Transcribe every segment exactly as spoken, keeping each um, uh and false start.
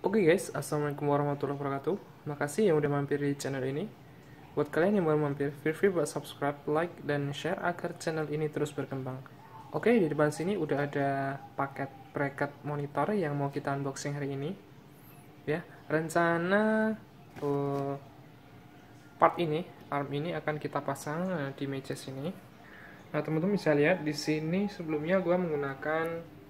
Oke guys, assalamualaikum warahmatullahi wabarakatuh. Makasih yang udah mampir di channel ini. Buat kalian yang baru mampir, feel free buat subscribe, like, dan share agar channel ini terus berkembang. Oke, di depan sini udah ada paket bracket monitor yang mau kita unboxing hari ini. Ya, rencana uh, part ini, arm ini akan kita pasang uh, di meja sini. Nah, teman-teman bisa lihat di sini sebelumnya gua menggunakan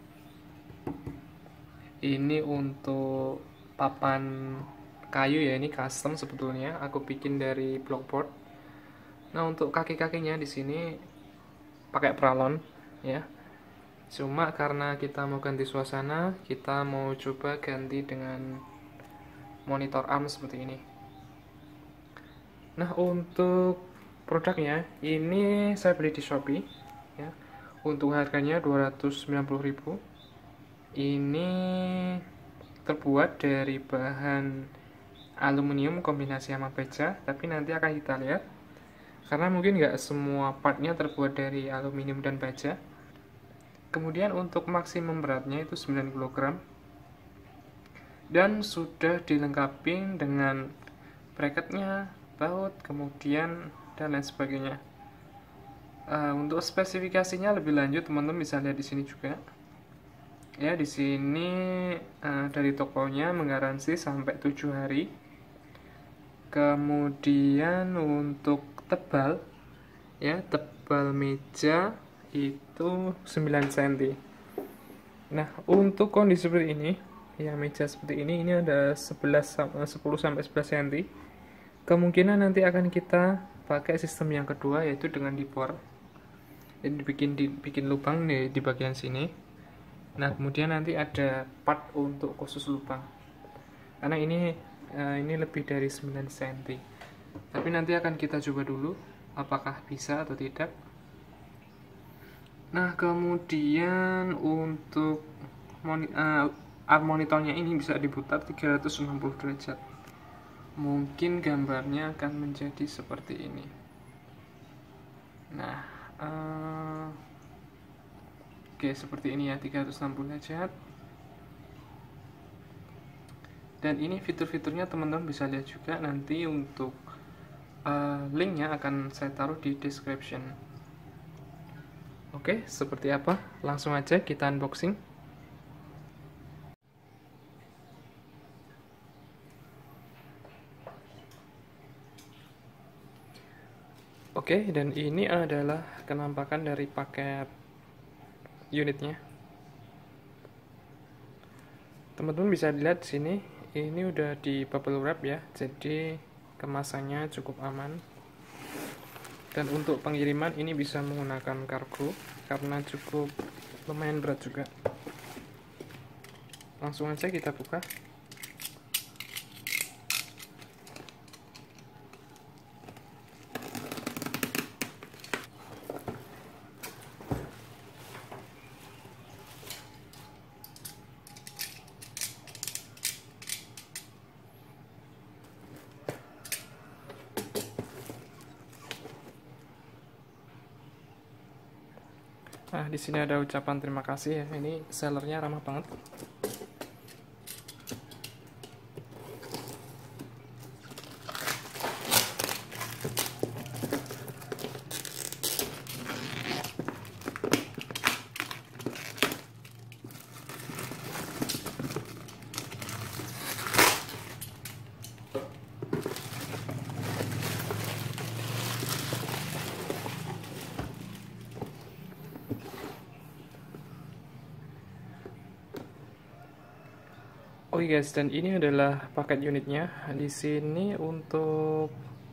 ini untuk papan kayu ya, ini custom sebetulnya aku bikin dari blockboard. Nah, untuk kaki-kakinya di sini pakai pralon ya. Cuma karena kita mau ganti suasana, kita mau coba ganti dengan monitor arm seperti ini. Nah, untuk produknya ini saya beli di Shopee ya. Untuk harganya dua ratus sembilan puluh ribu. Ini terbuat dari bahan aluminium kombinasi sama baja, tapi nanti akan kita lihat karena mungkin nggak semua partnya terbuat dari aluminium dan baja. Kemudian untuk maksimum beratnya itu sembilan kilogram dan sudah dilengkapi dengan bracketnya, baut, kemudian dan lain sebagainya. Uh, untuk spesifikasinya lebih lanjut teman-teman bisa lihat di sini juga. Ya, di sini uh, dari tokonya menggaransi sampai tujuh hari. Kemudian untuk tebal ya, tebal meja itu sembilan sentimeter. Nah, untuk kondisi seperti ini, ya meja seperti ini ini ada sebelas sepuluh sampai sebelas sentimeter. Kemungkinan nanti akan kita pakai sistem yang kedua yaitu dengan dibor. Jadi dibikin dibikin lubang nih di bagian sini. Nah, kemudian nanti ada part untuk khusus lubang. Karena ini uh, ini lebih dari sembilan sentimeter. Tapi nanti akan kita coba dulu apakah bisa atau tidak. Nah, kemudian untuk moni uh, arm monitornya ini bisa diputar tiga ratus enam puluh derajat. Mungkin gambarnya akan menjadi seperti ini. Nah, uh, Oke, seperti ini ya, tiga ratus enam puluh derajat. Dan ini fitur-fiturnya teman-teman bisa lihat juga nanti untuk uh, linknya akan saya taruh di description. Oke, seperti apa? Langsung aja kita unboxing. Oke, dan ini adalah penampakan dari paket unitnya. Teman-teman bisa dilihat di sini, ini udah di bubble wrap ya, jadi kemasannya cukup aman. Dan untuk pengiriman ini bisa menggunakan kargo karena cukup lumayan berat juga. Langsung aja kita buka. Nah, di sini ada ucapan terima kasih ya. Ini sellernya ramah banget. Oke guys, dan ini adalah paket unitnya. Di sini untuk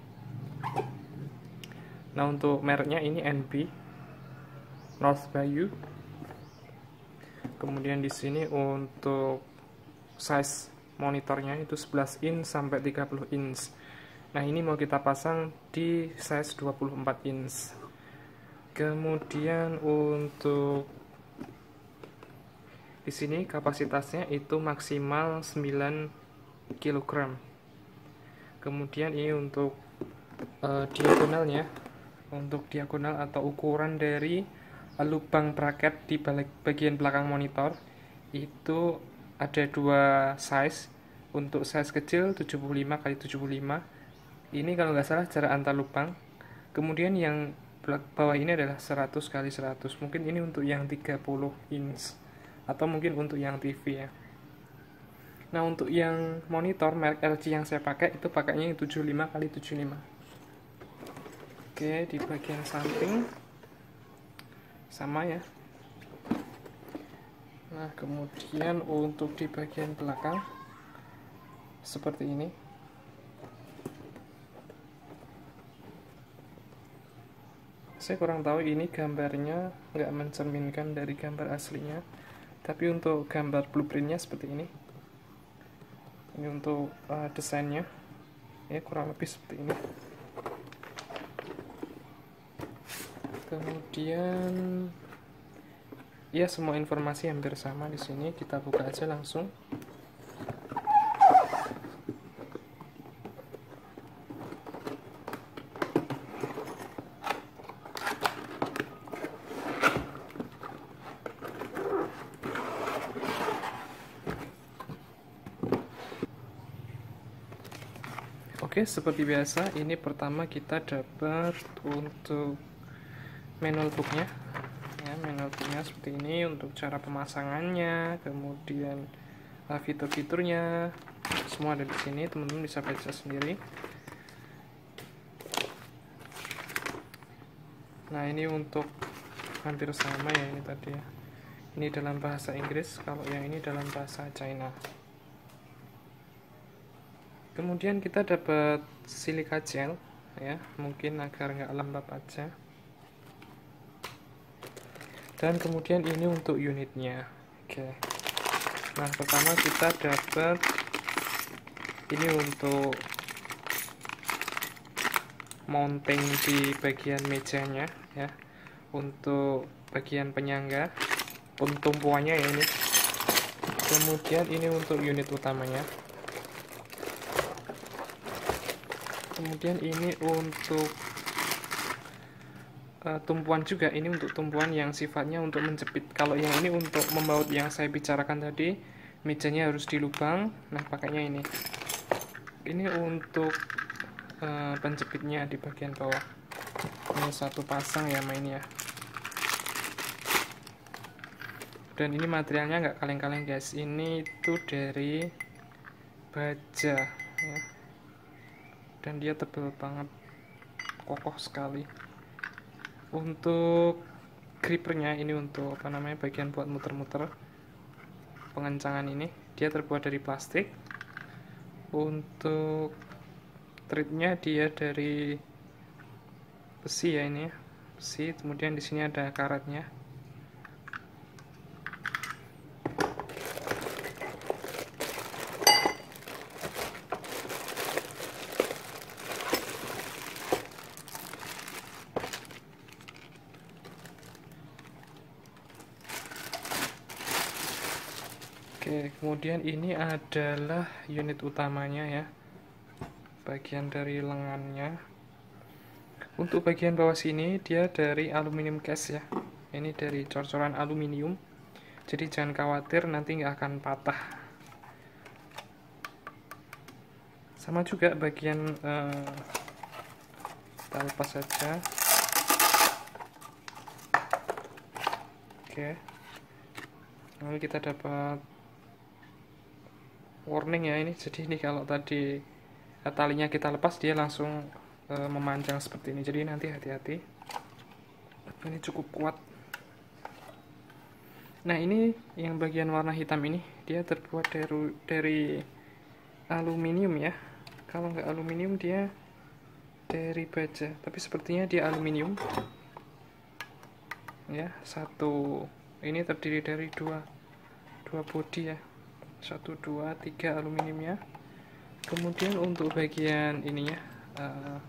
Nah, untuk mereknya ini N B North Bayou. Kemudian di sini untuk size monitornya itu sebelas inch sampai tiga puluh inch. Nah, ini mau kita pasang di size dua puluh empat inch. Kemudian untuk di sini kapasitasnya itu maksimal sembilan kilogram. Kemudian ini untuk uh, diagonalnya, untuk diagonal atau ukuran dari uh, lubang bracket di balik bagian belakang monitor itu ada dua size. Untuk size kecil tujuh puluh lima kali tujuh puluh lima. Ini kalau nggak salah jarak antar lubang. Kemudian yang bawah ini adalah seratus kali seratus. Mungkin ini untuk yang tiga puluh inch atau mungkin untuk yang T V ya. Nah, untuk yang monitor merek L G yang saya pakai itu pakainya yang tujuh puluh lima kali tujuh puluh lima. Oke, di bagian samping sama ya. Nah, kemudian untuk di bagian belakang seperti ini. Saya kurang tahu ini gambarnya nggak mencerminkan dari gambar aslinya, tapi untuk gambar blueprintnya seperti ini. Ini untuk uh, desainnya, ya kurang lebih seperti ini. Kemudian, ya semua informasi hampir sama di sini. Kita buka aja langsung. Oke, seperti biasa, ini pertama kita dapat untuk manual booknya, ya, manual booknya seperti ini untuk cara pemasangannya, kemudian uh, fitur-fiturnya, semua ada di sini. Teman-teman bisa baca sendiri. Nah, ini untuk hampir sama ya ini tadi ya. Ini dalam bahasa Inggris, kalau yang ini dalam bahasa China. Kemudian kita dapat silika gel ya, mungkin agar nggak lembab aja. Dan kemudian ini untuk unitnya. Oke. Nah, pertama kita dapat ini untuk mounting di bagian mejanya ya. Untuk bagian penyangga, untuk tumpuannya ya ini. Kemudian ini untuk unit utamanya. Kemudian ini untuk uh, tumpuan juga, ini untuk tumpuan yang sifatnya untuk menjepit. Kalau yang ini untuk membaut yang saya bicarakan tadi, mejanya harus dilubang. Nah, pakainya ini. Ini untuk uh, penjepitnya di bagian bawah. Ini satu pasang ya mainnya. Dan ini materialnya nggak kaleng-kaleng guys. Ini itu dari baja ya. Dan dia tebal banget, kokoh sekali. Untuk grippernya ini untuk apa namanya bagian buat muter-muter pengencangan ini, dia terbuat dari plastik. Untuk threadnya dia dari besi ya ini, besi. Kemudian di sini ada karetnya. Oke, kemudian ini adalah unit utamanya ya, bagian dari lengannya. Untuk bagian bawah sini dia dari aluminium cast ya, ini dari cor-coran aluminium, jadi jangan khawatir nanti nggak akan patah. Sama juga bagian eh, kita lepas saja. Oke, lalu kita dapat warning ya ini. Jadi ini kalau tadi talinya kita lepas, dia langsung e, memanjang seperti ini. Jadi nanti hati-hati. Ini cukup kuat. Nah, ini yang bagian warna hitam ini dia terbuat dari, dari aluminium ya. Kalau nggak aluminium dia dari baja. Tapi sepertinya dia aluminium. Ya, satu ini terdiri dari dua dua bodi ya. Satu, dua, tiga aluminiumnya. Kemudian untuk bagian ininya, uh,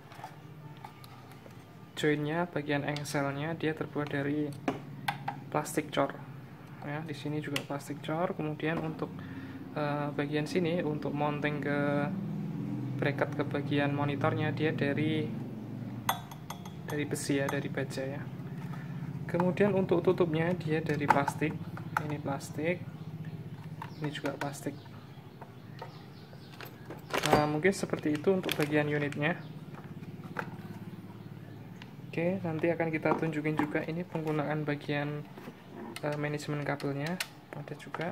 joinnya, bagian engselnya, dia terbuat dari plastik cor. Ya, di sini juga plastik cor. Kemudian untuk uh, bagian sini, untuk mounting ke bracket ke bagian monitornya, dia dari dari besi ya, dari baja ya. Kemudian untuk tutupnya, dia dari plastik. Ini plastik. Ini juga plastik. Nah, mungkin seperti itu untuk bagian unitnya. Oke, nanti akan kita tunjukin juga ini penggunaan bagian uh, manajemen kabelnya ada juga.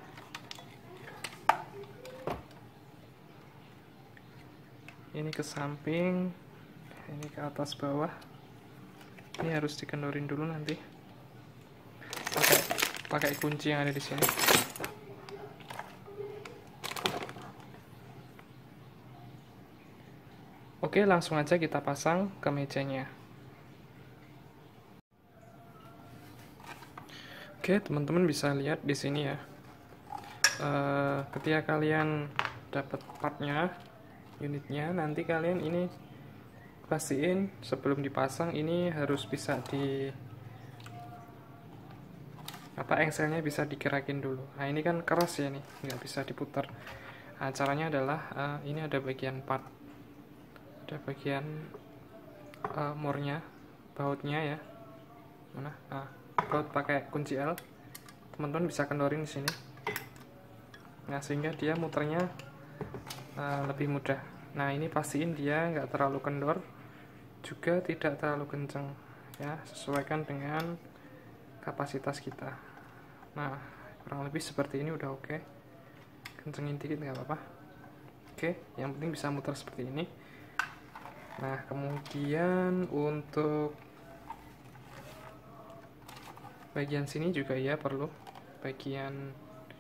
Ini ke samping, ini ke atas bawah. Ini harus dikendorin dulu nanti. Pakai pakai kunci yang ada di sini. Oke, langsung aja kita pasang ke mejanya. Oke, teman-teman bisa lihat di sini ya. Uh, ketika kalian dapat partnya, unitnya, nanti kalian ini pastiin sebelum dipasang ini harus bisa di apa engselnya bisa digerakin dulu. Nah, ini kan keras ya nih, nggak bisa diputar. Nah, caranya adalah uh, ini ada bagian part, ada bagian uh, mornya, bautnya ya. Mana? Nah, baut pakai kunci L. Teman-teman bisa kendorin di sini. Nah, sehingga dia muternya uh, lebih mudah. Nah, ini pastiin dia nggak terlalu kendor, juga tidak terlalu kenceng ya, sesuaikan dengan kapasitas kita. Nah, kurang lebih seperti ini udah oke. Okay. Kencengin dikit nggak apa-apa. Oke, okay, yang penting bisa muter seperti ini. Nah, kemudian untuk bagian sini juga ya perlu bagian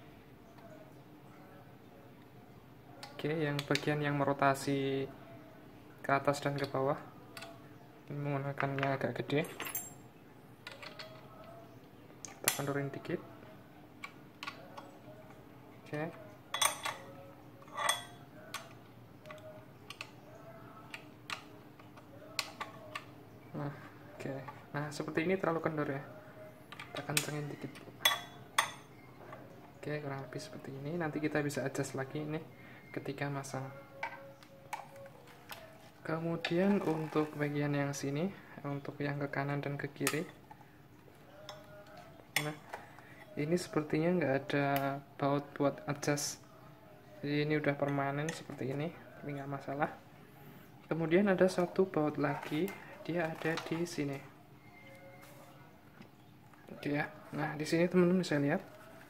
oke, okay, yang bagian yang merotasi ke atas dan ke bawah. Ini menggunakannya agak gede. Kita kendorin dikit. Oke. Okay. Nah, oke. Okay. Nah, seperti ini terlalu kendor ya. Kita kencengin dikit. Oke, okay, kurang lebih seperti ini. Nanti kita bisa adjust lagi ini ketika masang. Kemudian untuk bagian yang sini, untuk yang ke kanan dan ke kiri, nah ini sepertinya nggak ada baut buat adjust, jadi ini udah permanen seperti ini, tapi nggak masalah. Kemudian ada satu baut lagi, dia ada di sini. Oke ya, nah di sini teman-teman bisa lihat.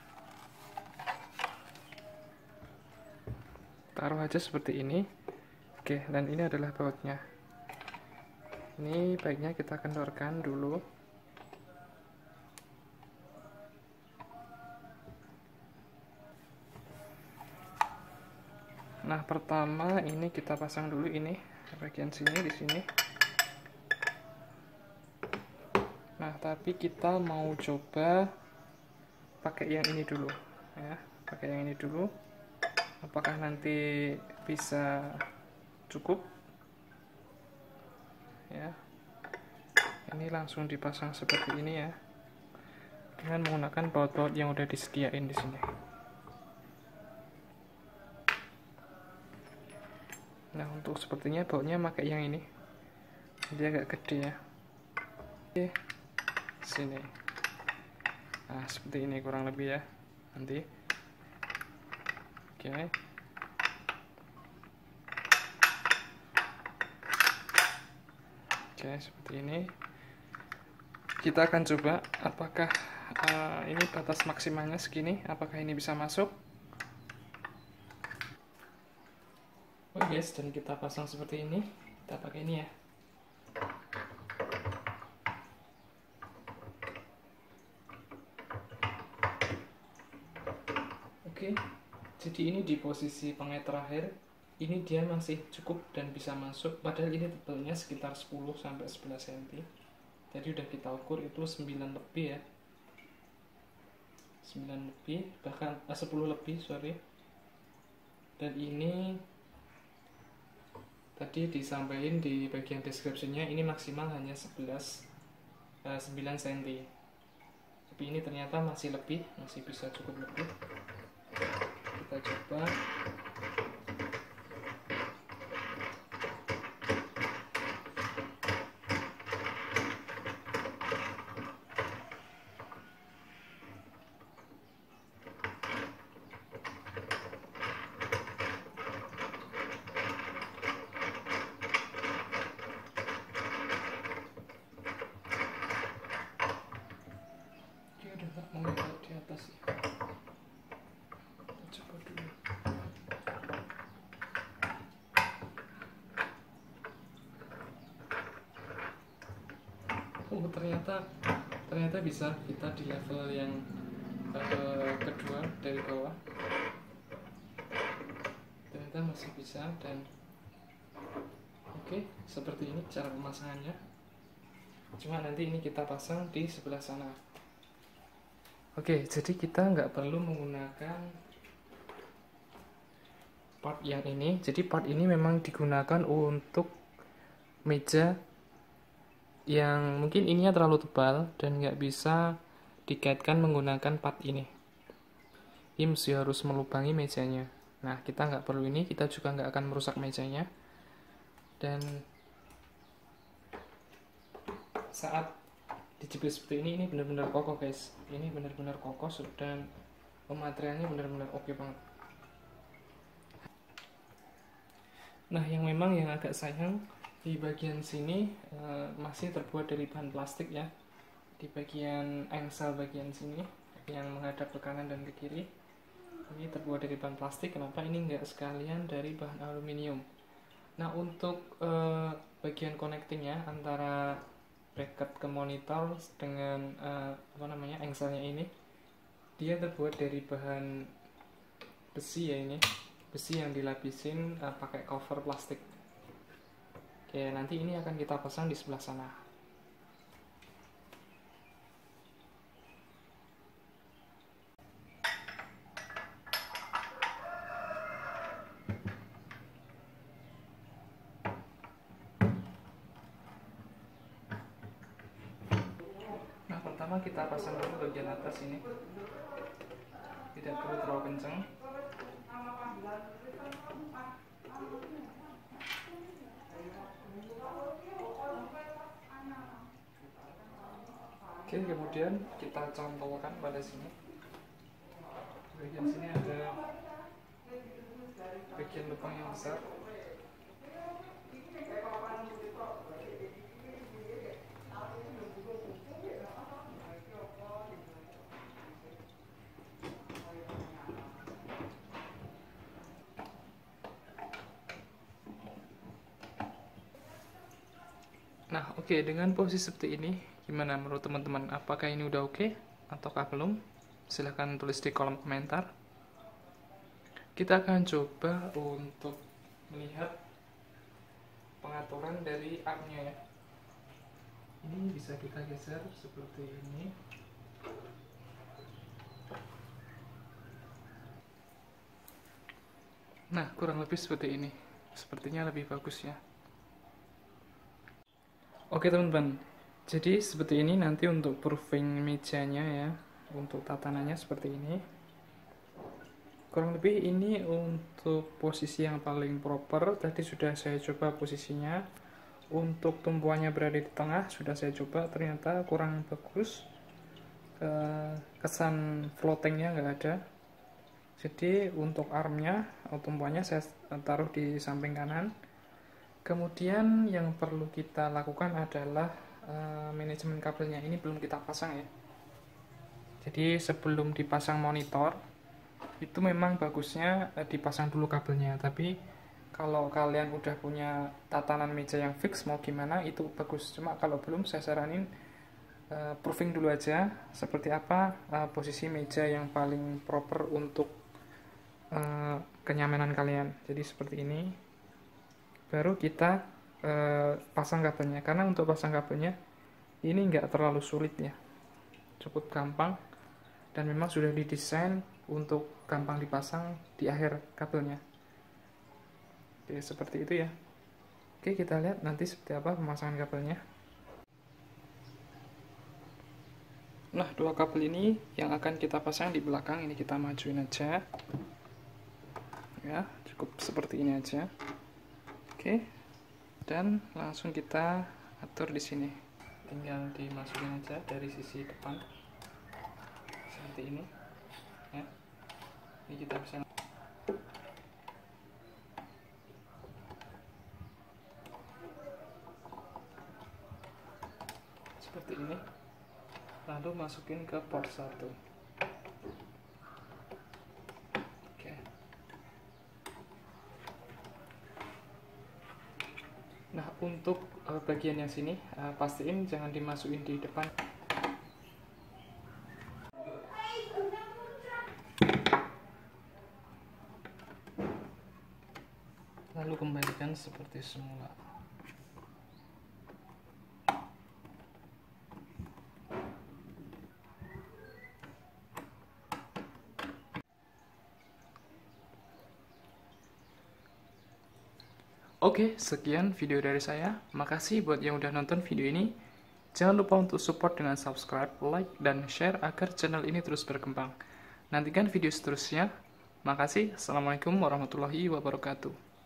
Taruh aja seperti ini. Oke, dan ini adalah bautnya. Ini baiknya kita kendorkan dulu. Nah, pertama ini kita pasang dulu ini bagian sini di sini. Nah, tapi kita mau coba pakai yang ini dulu ya, pakai yang ini dulu. Apakah nanti bisa cukup? Ya. Ini langsung dipasang seperti ini ya. Dengan menggunakan baut-baut yang udah disediain di sini. Nah, untuk sepertinya bautnya pakai yang ini. Dia agak gede ya. Oke. Sini. Nah, seperti ini kurang lebih ya. Nanti. Oke. Oke, seperti ini. Kita akan coba apakah uh, ini batas maksimalnya segini, apakah ini bisa masuk. Oke guys, dan kita pasang seperti ini. Kita pakai ini ya. Oke, jadi ini di posisi pengait terakhir. Ini dia masih cukup dan bisa masuk, padahal ini tebalnya sekitar sepuluh sampai sebelas sentimeter. Jadi udah kita ukur itu sembilan lebih ya. sembilan lebih, bahkan eh, sepuluh lebih, sorry. Dan ini tadi disampaikan di bagian deskripsinya, ini maksimal hanya sebelas, eh, sembilan sentimeter. Tapi ini ternyata masih lebih, masih bisa cukup lebih. Kita coba. oh ternyata ternyata bisa kita di level yang uh, kedua dari bawah, ternyata masih bisa. Dan oke, okay, seperti ini cara pemasangannya. Cuma nanti ini kita pasang di sebelah sana. Oke, okay, jadi kita nggak perlu menggunakan part yang ini. Jadi part ini memang digunakan untuk meja yang mungkin ininya terlalu tebal dan nggak bisa dikaitkan menggunakan part ini. Ini mesti harus melubangi mejanya. Nah, kita nggak perlu ini, kita juga nggak akan merusak mejanya. Dan saat dijepit seperti ini, ini benar-benar kokoh guys. Ini benar-benar kokoh dan materialnya benar-benar oke banget. Nah, yang memang yang agak sayang di bagian sini e, masih terbuat dari bahan plastik ya. Di bagian engsel bagian sini yang menghadap ke kanan dan ke kiri, ini terbuat dari bahan plastik. Kenapa ini enggak sekalian dari bahan aluminium? Nah, untuk e, bagian connectingnya antara bracket ke monitor dengan e, apa namanya engselnya ini, dia terbuat dari bahan besi ya, ini besi yang dilapisin uh, pakai cover plastik. Oke, nanti ini akan kita pasang di sebelah sana. Nah, pertama kita pasang dulu bagian atas ini. Tidak perlu terlalu kencang. Oke, kemudian kita cantolkan pada sini. Bagian sini ada bagian lubang yang besar. Nah, oke, okay, dengan posisi seperti ini, gimana menurut teman-teman? Apakah ini udah oke okay, ataukah belum? Silahkan tulis di kolom komentar. Kita akan coba untuk melihat pengaturan dari armnya ya. Ini bisa kita geser seperti ini. Nah, kurang lebih seperti ini. Sepertinya lebih bagus ya. Oke teman-teman, jadi seperti ini nanti untuk proofing mejanya ya, untuk tatanannya seperti ini. Kurang lebih ini untuk posisi yang paling proper. Tadi sudah saya coba posisinya. Untuk tumpuannya berada di tengah sudah saya coba, ternyata kurang bagus. Kesan floatingnya nggak ada. Jadi untuk armnya, tumpuannya saya taruh di samping kanan. Kemudian yang perlu kita lakukan adalah uh, manajemen kabelnya. Ini belum kita pasang ya. Jadi sebelum dipasang monitor, itu memang bagusnya uh, dipasang dulu kabelnya. Tapi kalau kalian udah punya tatanan meja yang fix mau gimana, itu bagus. Cuma kalau belum, saya saranin uh, proofing dulu aja. Seperti apa uh, posisi meja yang paling proper untuk uh, kenyamanan kalian. Jadi seperti ini. Baru kita e, pasang kabelnya. Karena untuk pasang kabelnya ini nggak terlalu sulit ya, cukup gampang, dan memang sudah didesain untuk gampang dipasang di akhir kabelnya. Oke, seperti itu ya. Oke, kita lihat nanti seperti apa pemasangan kabelnya. Nah, dua kabel ini yang akan kita pasang di belakang, ini kita majuin aja ya, cukup seperti ini aja. Oke, dan langsung kita atur di sini. Tinggal dimasukin aja dari sisi depan seperti ini. Ya, ini kita bisa seperti ini. Lalu masukin ke port satu. Nah, untuk uh, bagian yang sini uh, pastiin jangan dimasukin di depan. Lalu kembalikan seperti semula. Oke, sekian video dari saya. Makasih buat yang udah nonton video ini. Jangan lupa untuk support dengan subscribe, like, dan share agar channel ini terus berkembang. Nantikan video seterusnya. Makasih. Assalamualaikum warahmatullahi wabarakatuh.